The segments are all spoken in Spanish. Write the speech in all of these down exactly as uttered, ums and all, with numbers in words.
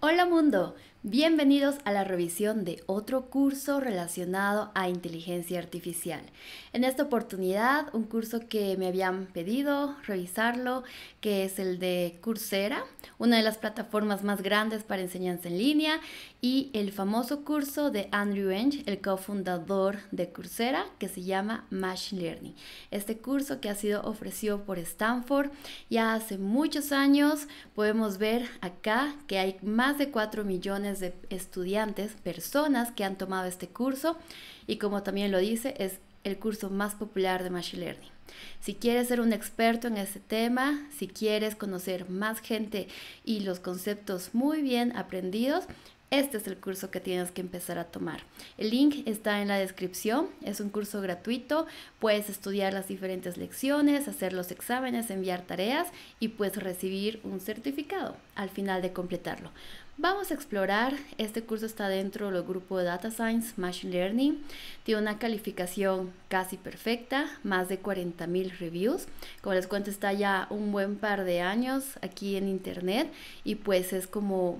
Hola mundo, bienvenidos a la revisión de otro curso relacionado a inteligencia artificial. En esta oportunidad, un curso que me habían pedido revisarlo, que es el de Coursera, una de las plataformas más grandes para enseñanza en línea, y el famoso curso de Andrew Ng, el cofundador de Coursera, que se llama Machine Learning. Este curso que ha sido ofrecido por Stanford ya hace muchos años. Podemos ver acá que hay más de cuatro millones de estudiantes, personas que han tomado este curso, y como también lo dice, es el curso más popular de Machine Learning. Si quieres ser un experto en este tema, si quieres conocer más gente y los conceptos muy bien aprendidos, este es el curso que tienes que empezar a tomar. El link está en la descripción, es un curso gratuito, puedes estudiar las diferentes lecciones, hacer los exámenes, enviar tareas y pues recibir un certificado al final de completarlo. Vamos a explorar, este curso está dentro del grupo de Data Science Machine Learning, tiene una calificación casi perfecta, más de cuarenta mil reviews, como les cuento está ya un buen par de años aquí en internet y pues es como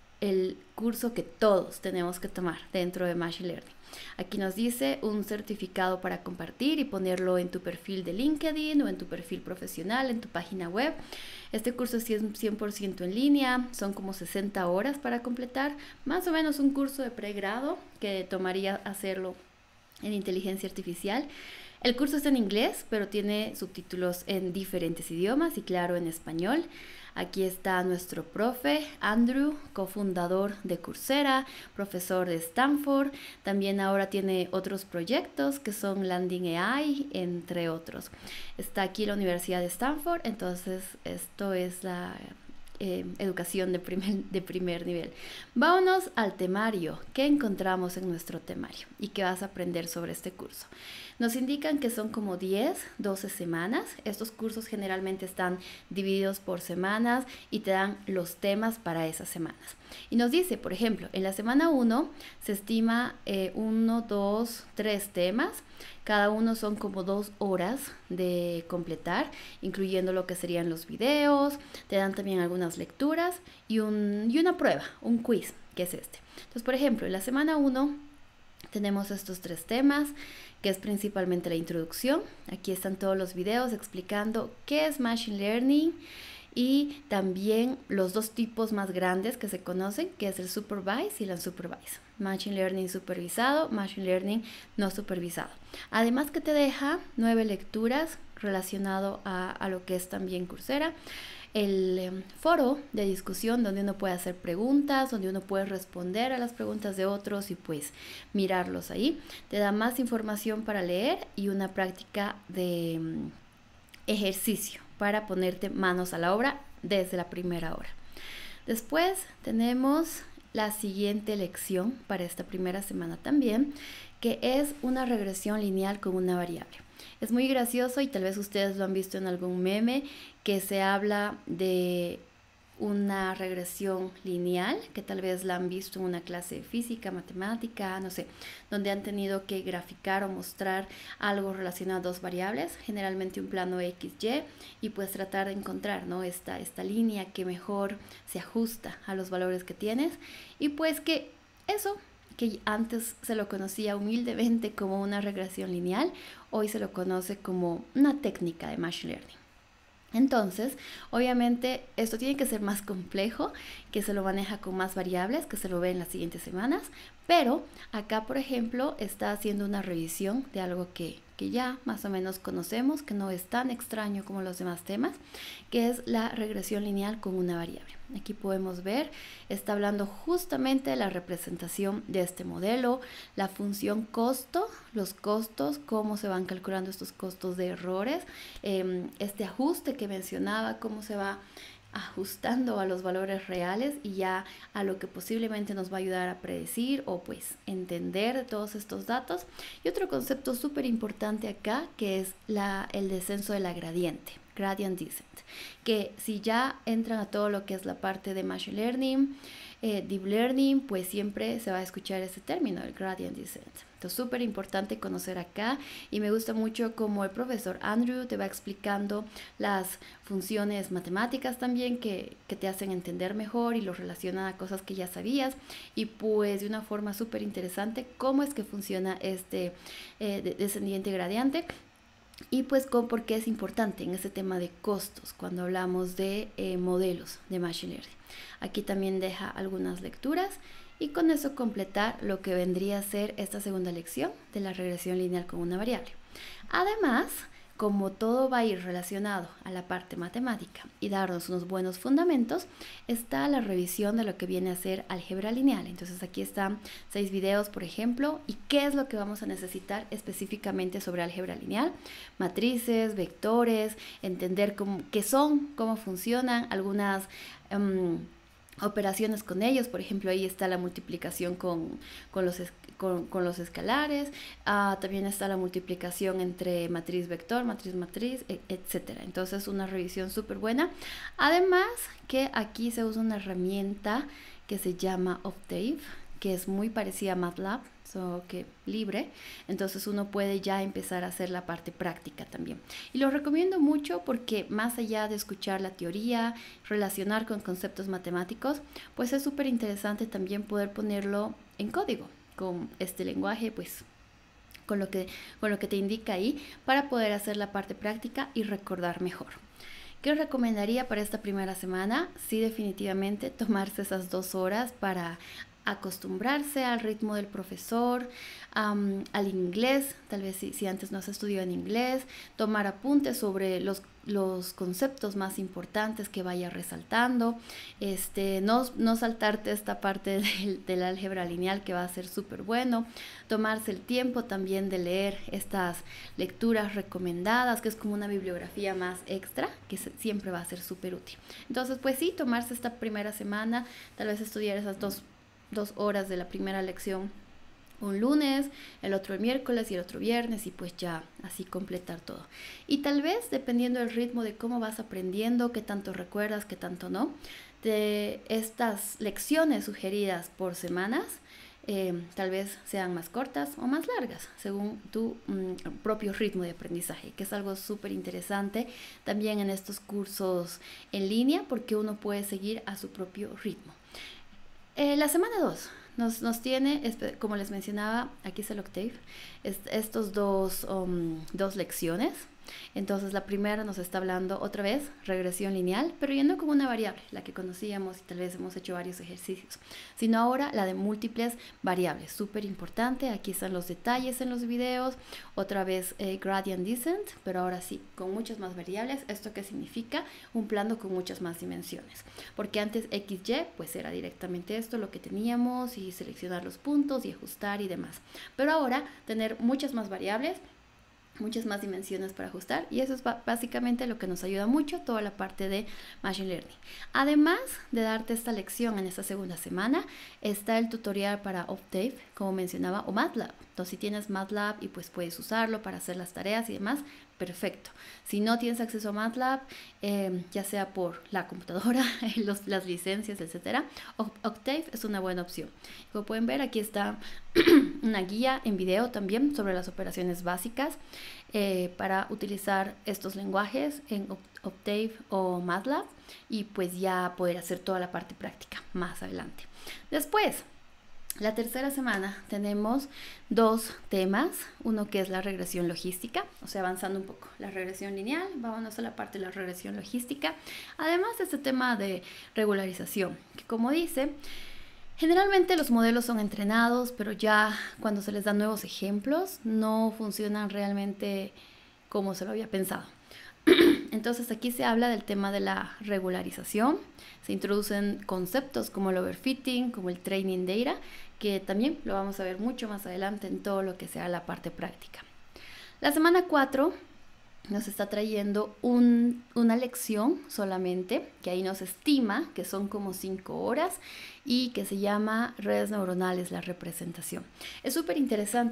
el curso que todos tenemos que tomar dentro de Machine Learning. Aquí nos dice un certificado para compartir y ponerlo en tu perfil de LinkedIn o en tu perfil profesional, en tu página web. Este curso es cien por ciento en línea, son como sesenta horas para completar, más o menos un curso de pregrado que tomaría hacerlo en inteligencia artificial. El curso está en inglés, pero tiene subtítulos en diferentes idiomas y claro, en español. Aquí está nuestro profe, Andrew, cofundador de Coursera, profesor de Stanford. También ahora tiene otros proyectos que son Landing A I, entre otros. Está aquí la Universidad de Stanford, entonces esto es la eh, educación de primer, de primer nivel. Vámonos al temario. ¿Qué encontramos en nuestro temario? ¿Y qué vas a aprender sobre este curso? Nos indican que son como diez, doce semanas. Estos cursos generalmente están divididos por semanas y te dan los temas para esas semanas. Y nos dice, por ejemplo, en la semana uno se estima eh, uno, dos, tres temas. Cada uno son como dos horas de completar, incluyendo lo que serían los videos. Te dan también algunas lecturas y, un, y una prueba, un quiz, que es este. Entonces, por ejemplo, en la semana uno tenemos estos tres temas, que es principalmente la introducción. Aquí están todos los videos explicando qué es Machine Learning y también los dos tipos más grandes que se conocen, que es el Supervised y el Unsupervised. Machine Learning supervisado, Machine Learning no supervisado. Además que te deja nueve lecturas relacionado a, a lo que es también Coursera. El eh, foro de discusión donde uno puede hacer preguntas, donde uno puede responder a las preguntas de otros y pues mirarlos ahí. Te da más información para leer y una práctica de um, ejercicio para ponerte manos a la obra desde la primera hora. Después tenemos la siguiente lección para esta primera semana también, que es una regresión lineal con una variable. Es muy gracioso y tal vez ustedes lo han visto en algún meme que se habla de una regresión lineal, que tal vez la han visto en una clase de física, matemática, no sé, donde han tenido que graficar o mostrar algo relacionado a dos variables, generalmente un plano equis ye, y pues tratar de encontrar, ¿no? esta, esta línea que mejor se ajusta a los valores que tienes, y pues que eso que antes se lo conocía humildemente como una regresión lineal, hoy se lo conoce como una técnica de Machine Learning. Entonces, obviamente, esto tiene que ser más complejo, que se lo maneja con más variables, que se lo ve en las siguientes semanas, pero acá, por ejemplo, está haciendo una revisión de algo que, que ya más o menos conocemos, que no es tan extraño como los demás temas, que es la regresión lineal con una variable. Aquí podemos ver, está hablando justamente de la representación de este modelo, la función costo, los costos, cómo se van calculando estos costos de errores, eh, este ajuste que mencionaba, cómo se va ajustando a los valores reales y ya a lo que posiblemente nos va a ayudar a predecir o pues entender todos estos datos. Y otro concepto súper importante acá que es la, el descenso de la gradiente. Gradient Descent, que si ya entran a todo lo que es la parte de Machine Learning, eh, Deep Learning, pues siempre se va a escuchar ese término, el Gradient Descent. Entonces, súper importante conocer acá, y me gusta mucho como el profesor Andrew te va explicando las funciones matemáticas también que, que te hacen entender mejor y lo relacionan a cosas que ya sabías, y pues de una forma súper interesante cómo es que funciona este eh, descendiente gradiente. Y pues con por qué es importante en ese tema de costos cuando hablamos de eh, modelos de Machine Learning. Aquí también deja algunas lecturas, y con eso completar lo que vendría a ser esta segunda lección de la regresión lineal con una variable. Además, como todo va a ir relacionado a la parte matemática y darnos unos buenos fundamentos, está la revisión de lo que viene a ser álgebra lineal. Entonces aquí están seis videos, por ejemplo, y qué es lo que vamos a necesitar específicamente sobre álgebra lineal: matrices, vectores, entender cómo, qué son, cómo funcionan, algunas um, operaciones con ellos. Por ejemplo, ahí está la multiplicación con, con los Con, con los escalares, uh, también está la multiplicación entre matriz vector, matriz matriz, etcétera. Entonces, una revisión súper buena. Además que aquí se usa una herramienta que se llama Octave, que es muy parecida a MATLAB, so que libre. Entonces uno puede ya empezar a hacer la parte práctica también. Y lo recomiendo mucho porque más allá de escuchar la teoría, relacionar con conceptos matemáticos, pues es súper interesante también poder ponerlo en código con este lenguaje, pues con lo que, con lo que te indica ahí, para poder hacer la parte práctica y recordar mejor. ¿Qué os recomendaría para esta primera semana? Sí, definitivamente tomarse esas dos horas para acostumbrarse al ritmo del profesor, um, al inglés, tal vez si, si antes no has estudiado en inglés, tomar apuntes sobre los, los conceptos más importantes que vaya resaltando, este, no, no saltarte esta parte del, del álgebra lineal, que va a ser súper bueno, tomarse el tiempo también de leer estas lecturas recomendadas, que es como una bibliografía más extra, que se, siempre va a ser súper útil. Entonces, pues sí, tomarse esta primera semana, tal vez estudiar esas dos dos horas de la primera lección un lunes, el otro el miércoles y el otro viernes, y pues ya así completar todo. Y tal vez, dependiendo del ritmo de cómo vas aprendiendo, qué tanto recuerdas, qué tanto no, de estas lecciones sugeridas por semanas, eh, tal vez sean más cortas o más largas, según tu mm, propio ritmo de aprendizaje, que es algo súper interesante también en estos cursos en línea, porque uno puede seguir a su propio ritmo. Eh, la semana dos nos, nos tiene, como les mencionaba, aquí es el Octave, est estos dos, um, dos lecciones. Entonces la primera nos está hablando otra vez regresión lineal, pero yendo como una variable, la que conocíamos y tal vez hemos hecho varios ejercicios, sino ahora la de múltiples variables, súper importante. Aquí están los detalles en los videos, otra vez eh, Gradient Descent, pero ahora sí, con muchas más variables. ¿Esto qué significa? Un plano con muchas más dimensiones, porque antes equis ye pues era directamente esto lo que teníamos, y seleccionar los puntos y ajustar y demás, pero ahora tener muchas más variables, muchas más dimensiones para ajustar, y eso es básicamente lo que nos ayuda mucho toda la parte de Machine Learning. Además de darte esta lección en esta segunda semana, está el tutorial para Octave, como mencionaba, o MATLAB. Entonces, si tienes MATLAB y pues puedes usarlo para hacer las tareas y demás, perfecto. Si no tienes acceso a MATLAB, eh, ya sea por la computadora, los, las licencias, etcétera, Octave es una buena opción. Como pueden ver, aquí está una guía en video también sobre las operaciones básicas eh, para utilizar estos lenguajes en Octave o MATLAB, y pues ya poder hacer toda la parte práctica más adelante. Después, la tercera semana tenemos dos temas, uno que es la regresión logística, o sea, avanzando un poco, la regresión lineal, vámonos a la parte de la regresión logística, además de este tema de regularización, que como dice, generalmente los modelos son entrenados, pero ya cuando se les dan nuevos ejemplos, no funcionan realmente como se lo había pensado. Entonces aquí se habla del tema de la regularización, se introducen conceptos como el overfitting, como el training data, que también lo vamos a ver mucho más adelante en todo lo que sea la parte práctica. La semana cuatro nos está trayendo un, una lección solamente, que ahí nos estima que son como cinco horas, y que se llama redes neuronales, la representación. Es súper interesante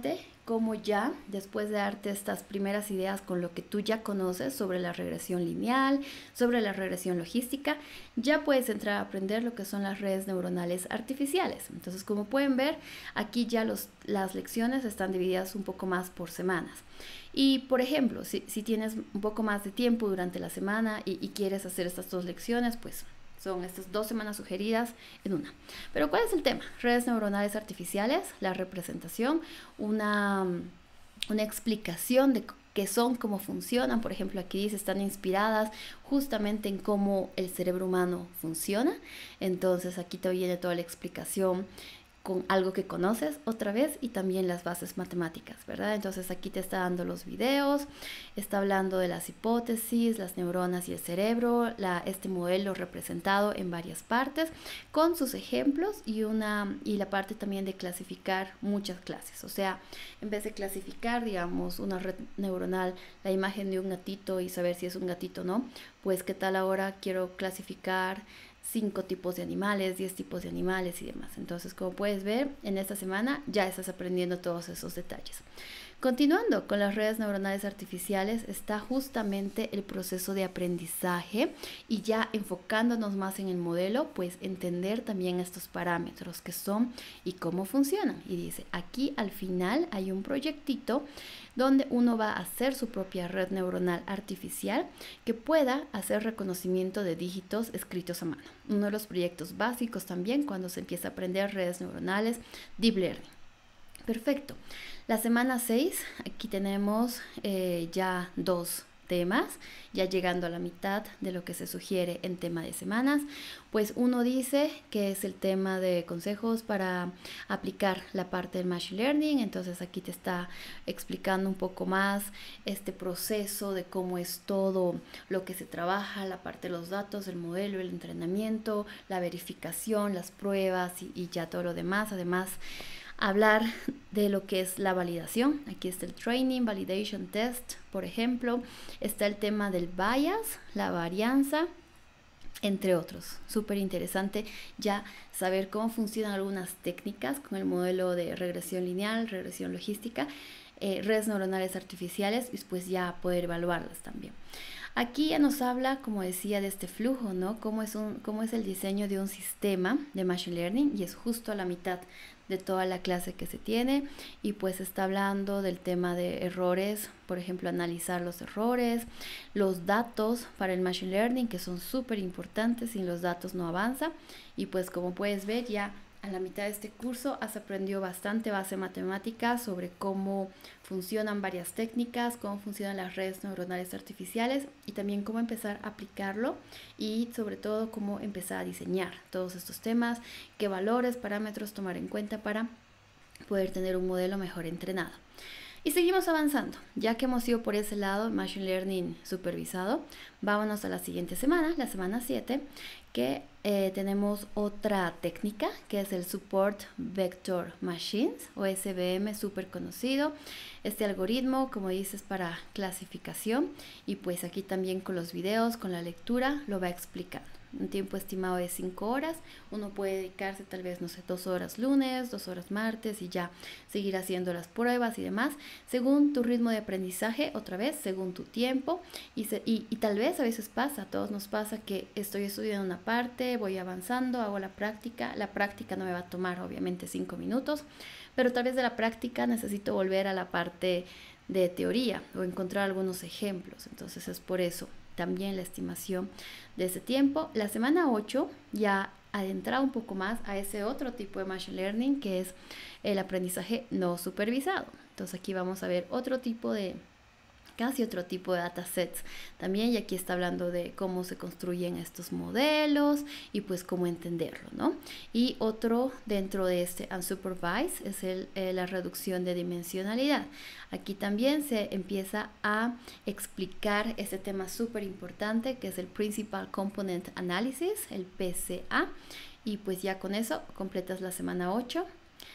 cómo ya, después de darte estas primeras ideas con lo que tú ya conoces sobre la regresión lineal, sobre la regresión logística, ya puedes entrar a aprender lo que son las redes neuronales artificiales. Entonces, como pueden ver, aquí ya los, las lecciones están divididas un poco más por semanas. Y, por ejemplo, si, si tienes un poco más de tiempo durante la semana y, y quieres hacer estas dos lecciones, pues son estas dos semanas sugeridas en una. Pero ¿cuál es el tema? Redes neuronales artificiales, la representación, una, una explicación de qué son, cómo funcionan. Por ejemplo, aquí dice, están inspiradas justamente en cómo el cerebro humano funciona. Entonces aquí te viene toda la explicación con algo que conoces otra vez y también las bases matemáticas, ¿verdad? Entonces aquí te está dando los videos, está hablando de las hipótesis, las neuronas y el cerebro, la, este modelo representado en varias partes con sus ejemplos y, una, y la parte también de clasificar muchas clases. O sea, en vez de clasificar, digamos, una red neuronal, la imagen de un gatito y saber si es un gatito o no, pues qué tal ahora quiero clasificar cinco tipos de animales, diez tipos de animales y demás. Entonces, como puedes ver, en esta semana ya estás aprendiendo todos esos detalles. Continuando con las redes neuronales artificiales, está justamente el proceso de aprendizaje y ya enfocándonos más en el modelo, pues entender también estos parámetros que son y cómo funcionan. Y dice, aquí al final hay un proyectito donde uno va a hacer su propia red neuronal artificial que pueda hacer reconocimiento de dígitos escritos a mano. Uno de los proyectos básicos también cuando se empieza a aprender redes neuronales, Deep Learning. Perfecto. La semana seis, aquí tenemos eh, ya dos temas, ya llegando a la mitad de lo que se sugiere en tema de semanas. Pues uno dice que es el tema de consejos para aplicar la parte del Machine Learning. Entonces aquí te está explicando un poco más este proceso de cómo es todo lo que se trabaja, la parte de los datos, el modelo, el entrenamiento, la verificación, las pruebas y, y ya todo lo demás. Además, hablar de lo que es la validación. Aquí está el Training Validation Test, por ejemplo. Está el tema del bias, la varianza, entre otros. Súper interesante ya saber cómo funcionan algunas técnicas con el modelo de regresión lineal, regresión logística, eh, redes neuronales artificiales y después ya poder evaluarlas también. Aquí ya nos habla, como decía, de este flujo, ¿no? Cómo es, un, cómo es el diseño de un sistema de Machine Learning y es justo a la mitad de toda la clase que se tiene y pues está hablando del tema de errores, por ejemplo, analizar los errores, los datos para el Machine Learning que son súper importantes, sin los datos no avanza y pues como puedes ver ya a la mitad de este curso has aprendido bastante base matemática sobre cómo funcionan varias técnicas, cómo funcionan las redes neuronales artificiales y también cómo empezar a aplicarlo y sobre todo cómo empezar a diseñar todos estos temas, qué valores, parámetros tomar en cuenta para poder tener un modelo mejor entrenado. Y seguimos avanzando, ya que hemos ido por ese lado, Machine Learning supervisado, vámonos a la siguiente semana, la semana siete, que eh, tenemos otra técnica, que es el Support Vector Machines, o S V M, súper conocido. Este algoritmo, como dices, para clasificación, y pues aquí también con los videos, con la lectura, lo va explicando. Un tiempo estimado de cinco horas, uno puede dedicarse tal vez, no sé, dos horas lunes, dos horas martes y ya seguir haciendo las pruebas y demás, según tu ritmo de aprendizaje, otra vez, según tu tiempo y, se, y, y tal vez a veces pasa, a todos nos pasa que estoy estudiando una parte, voy avanzando, hago la práctica, la práctica no me va a tomar obviamente cinco minutos, pero tal vez de la práctica necesito volver a la parte de teoría o encontrar algunos ejemplos, entonces es por eso también la estimación de ese tiempo. La semana ocho ya adentrado un poco más a ese otro tipo de Machine Learning que es el aprendizaje no supervisado. Entonces aquí vamos a ver otro tipo de, casi otro tipo de datasets también, y aquí está hablando de cómo se construyen estos modelos y pues cómo entenderlo, ¿no? Y otro dentro de este unsupervised es el, eh, la reducción de dimensionalidad. Aquí también se empieza a explicar este tema súper importante que es el Principal Component Analysis, el P C A, y pues ya con eso completas la semana ocho.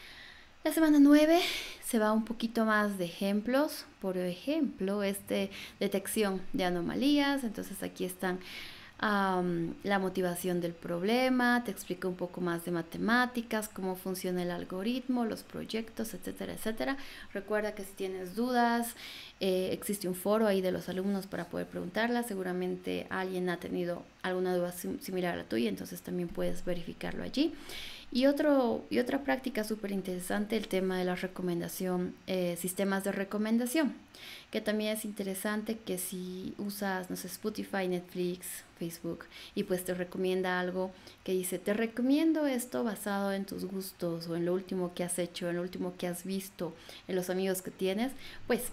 La semana nueve se va un poquito más de ejemplos, por ejemplo, este detección de anomalías, entonces aquí están um, la motivación del problema, te explica un poco más de matemáticas, cómo funciona el algoritmo, los proyectos, etcétera, etcétera. Recuerda que si tienes dudas, eh, existe un foro ahí de los alumnos para poder preguntarlas. Seguramente alguien ha tenido alguna duda sim similar a la tuya, entonces también puedes verificarlo allí. Y, otro, y otra práctica súper interesante, el tema de la recomendación, eh, sistemas de recomendación, que también es interesante que si usas, no sé, Spotify, Netflix, Facebook, y pues te recomienda algo que dice, te recomiendo esto basado en tus gustos o en lo último que has hecho, en lo último que has visto, en los amigos que tienes, pues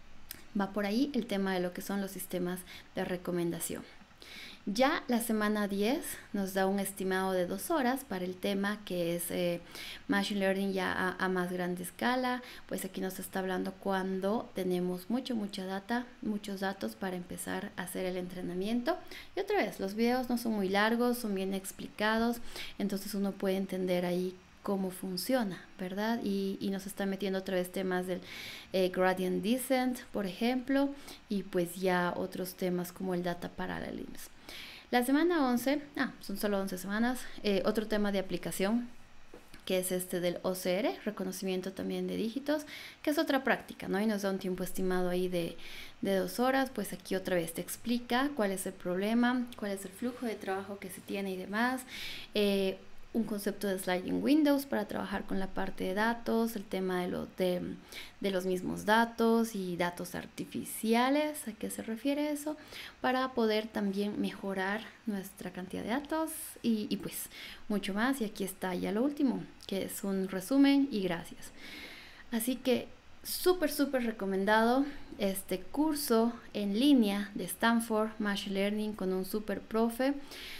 va por ahí el tema de lo que son los sistemas de recomendación. Ya la semana diez nos da un estimado de dos horas para el tema que es eh, Machine Learning ya a, a más grande escala. Pues aquí nos está hablando cuando tenemos mucho, mucha data, muchos datos para empezar a hacer el entrenamiento. Y otra vez, los videos no son muy largos, son bien explicados, entonces uno puede entender ahí cómo funciona, ¿verdad? Y, y nos está metiendo otra vez temas del eh, gradient descent, por ejemplo, y pues ya otros temas como el data parallelism. La semana once, ah, son solo once semanas, eh, otro tema de aplicación, que es este del O C R, reconocimiento también de dígitos, que es otra práctica, ¿no? Y nos da un tiempo estimado ahí de, de dos horas, pues aquí otra vez te explica cuál es el problema, cuál es el flujo de trabajo que se tiene y demás, eh, un concepto de sliding windows para trabajar con la parte de datos, el tema de, lo, de, de los mismos datos y datos artificiales, ¿a qué se refiere eso? Para poder también mejorar nuestra cantidad de datos y, y pues mucho más. Y aquí está ya lo último, que es un resumen y gracias. Así que súper, súper recomendado este curso en línea de Stanford Machine Learning con un super profe.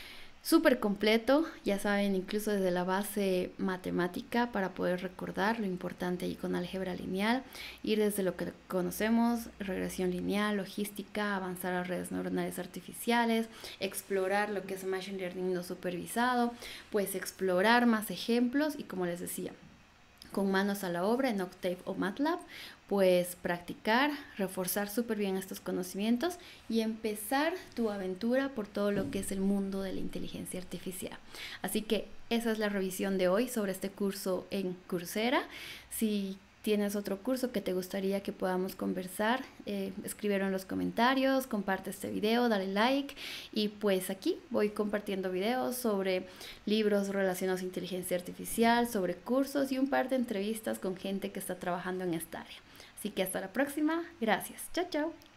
Súper completo, ya saben, incluso desde la base matemática para poder recordar lo importante ahí con álgebra lineal, ir desde lo que conocemos, regresión lineal, logística, avanzar a redes neuronales artificiales, explorar lo que es Machine Learning no supervisado, pues explorar más ejemplos y como les decía, con manos a la obra en Octave o MATLAB, pues practicar, reforzar súper bien estos conocimientos y empezar tu aventura por todo lo que es el mundo de la inteligencia artificial. Así que esa es la revisión de hoy sobre este curso en Coursera. Si tienes otro curso que te gustaría que podamos conversar, eh, escríbelo en los comentarios, comparte este video, dale like y pues aquí voy compartiendo videos sobre libros relacionados a inteligencia artificial, sobre cursos y un par de entrevistas con gente que está trabajando en esta área. Así que hasta la próxima. Gracias. Chao, chao.